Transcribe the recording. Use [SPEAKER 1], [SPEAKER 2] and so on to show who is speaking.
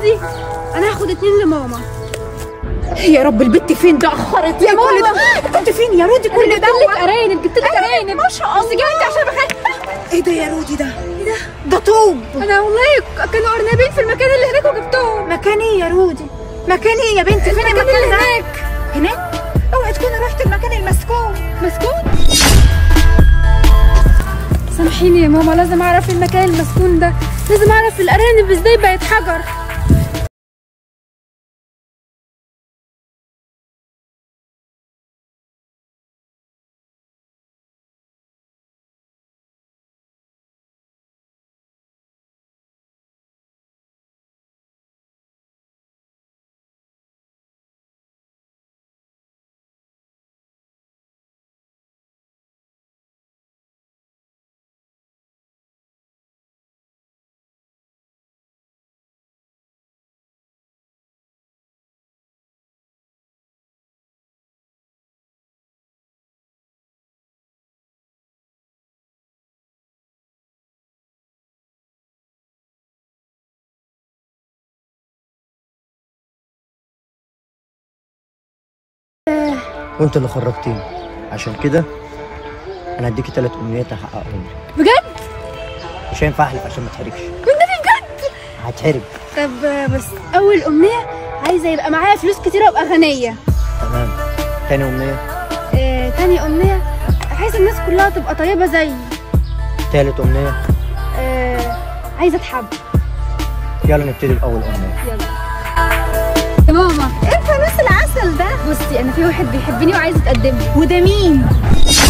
[SPEAKER 1] رودي انا هاخد 2 لماما.
[SPEAKER 2] يا رب البت فين ده؟ اخرت
[SPEAKER 1] يا ماما.
[SPEAKER 2] البت فين يا رودي؟ كل ده
[SPEAKER 1] جبت لك ارانب
[SPEAKER 2] ما شاء الله.
[SPEAKER 1] بس جاي انت عشان بخاف.
[SPEAKER 2] ايه ده يا رودي؟ ده
[SPEAKER 1] ايه ده؟
[SPEAKER 2] ده طوب.
[SPEAKER 1] انا والله كانوا ارنبين في المكان اللي هناك وجبتهم.
[SPEAKER 2] مكان ايه يا رودي؟ مكان ايه يا بنتي؟ فين المكان
[SPEAKER 1] اللي
[SPEAKER 2] ده؟
[SPEAKER 1] هناك
[SPEAKER 2] اوعي تكوني رحت المكان المسكون.
[SPEAKER 1] مسكون. سامحيني يا ماما، لازم اعرف المكان المسكون ده، لازم اعرف الارانب ازاي بقت حجر.
[SPEAKER 3] وانت اللي خرجتيني، عشان كده انا هديكي 3 امنيات هحققهم لك.
[SPEAKER 1] بجد؟
[SPEAKER 3] مش هينفع احلف عشان ما اتحرجش.
[SPEAKER 1] والنبي بجد؟
[SPEAKER 3] هتحرج.
[SPEAKER 1] طب بس اول امنيه عايزه يبقى معايا فلوس كتيره وابقى غنيه.
[SPEAKER 3] تمام. تاني امنيه؟
[SPEAKER 1] تاني امنيه عايزه الناس كلها تبقى طيبه زيي.
[SPEAKER 3] تالت امنيه؟
[SPEAKER 1] عايزه اتحب.
[SPEAKER 3] يلا نبتدي باول امنيه.
[SPEAKER 1] يلا يا ماما.
[SPEAKER 2] ايه فانوس العسل ده؟
[SPEAKER 1] بصي انا في واحد بيحبني وعايز يتقدم لي.
[SPEAKER 2] وده مين؟